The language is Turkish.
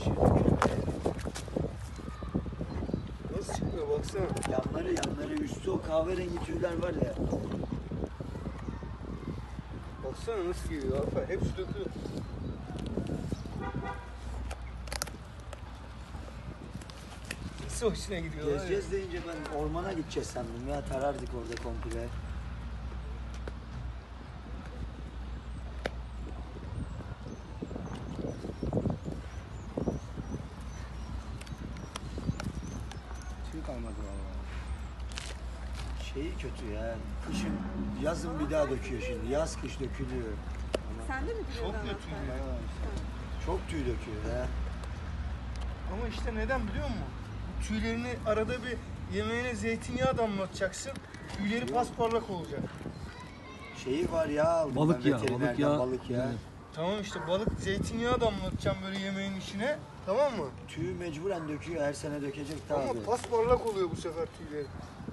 Nasıl çıkmıyor baksana. Yanları üstü o kahverengi tüyler var ya. Baksana nasıl geliyor Alper. Hepsi dökülüyor. Nasıl hoşuna gidiyor? Gezeceğiz deyince ben ormana gideceğiz sandım ya. Tarardık orada komple. Tüy kalmadı valla. Şeyi kötü ya. Kışın, yazın bir daha döküyor şimdi. Yaz kış dökülüyor. Sen de mi Çok biliyorsun kötü Alper? ya. Çok tüy döküyor ya. Ama işte neden biliyor musun? Bu tüylerini arada bir yemeğine zeytinyağı damlatacaksın. Tüyleri pasparlak olacak. Şeyi var ya aldım Balık ben ya, veterinerden, balık ya. Evet. Tamam işte balık zeytinyağı damlatacağım böyle yemeğin içine. Tamam mı? Tüyü mecburen döküyor. Her sene dökecek tabii. Ama pasparlak oluyor bu sefer tüyleri.